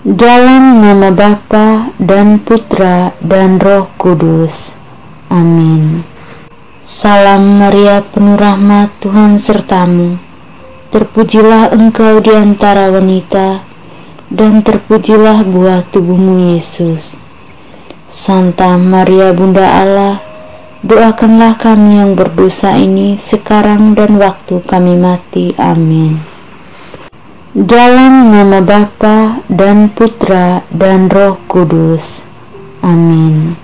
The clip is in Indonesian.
Dalam nama Bapa dan Putra dan Roh Kudus. Amin. Salam Maria, penuh rahmat, Tuhan sertamu. Terpujilah engkau di antara wanita, dan terpujilah buah tubuhmu Yesus. Santa Maria Bunda Allah, doakanlah kami yang berdosa ini sekarang dan waktu kami mati. Amin. Dalam nama Bapa dan Putra dan Roh Kudus. Amin.